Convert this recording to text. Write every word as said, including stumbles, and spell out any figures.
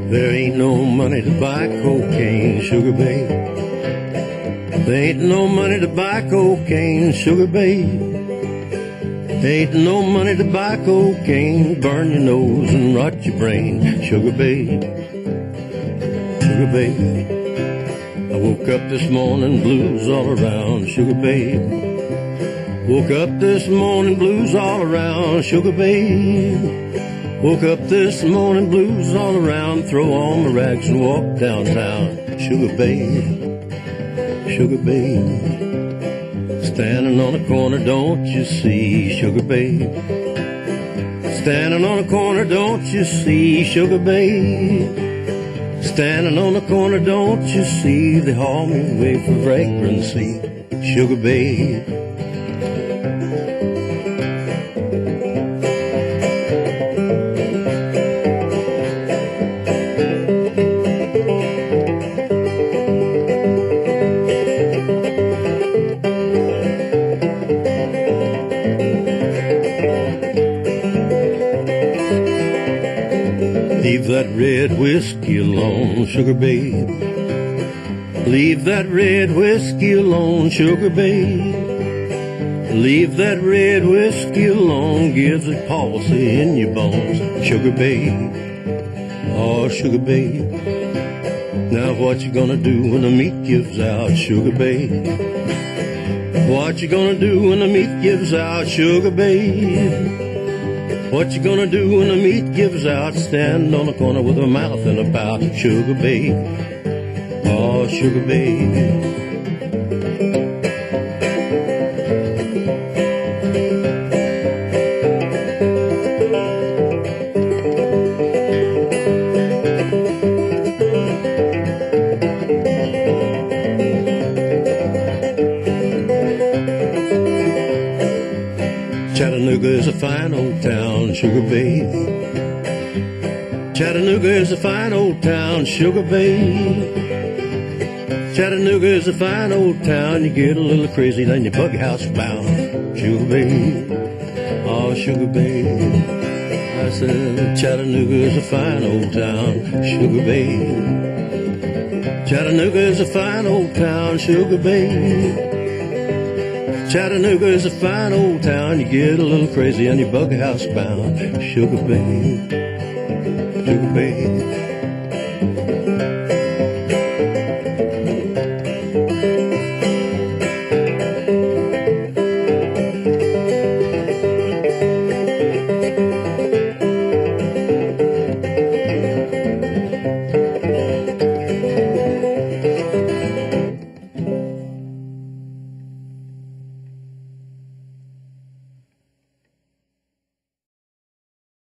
There ain't no money to buy cocaine, sugar babe. There ain't no money to buy cocaine, sugar babe. There ain't no money to buy cocaine, burn your nose and rot your brain, sugar babe. Sugar babe. I woke up this morning, blues all around, sugar babe. Woke up this morning, blues all around, sugar babe. Woke up this morning, blues all around, throw on my rags and walk downtown, sugar babe. Sugar babe. Standing on a corner, don't you see, sugar babe. Standing on a corner, don't you see, sugar babe. Standing on the corner, don't you see, they haul me away for vagrancy, sugar babe. Leave that red whiskey alone, sugar babe. Leave that red whiskey alone, sugar babe. Leave that red whiskey alone, gives it palsy in your bones, sugar babe. Oh, sugar babe. Now what you gonna do when the meat gives out, sugar babe? What you gonna do when the meat gives out, sugar babe? What you gonna do when the meat gives out? Stand on the corner with a mouth in a pout, sugar babe. Oh, sugar babe. Chattanooga is a fine old town, sugar babe. Chattanooga is a fine old town, sugar babe. Chattanooga is a fine old town. You get a little crazy, then you bug house bound, sugar babe. Oh, sugar babe. I said Chattanooga is a fine old town, sugar babe. Chattanooga is a fine old town, sugar babe. Chattanooga is a fine old town. You get a little crazy and you bug house bound, sugar babe, sugar babe.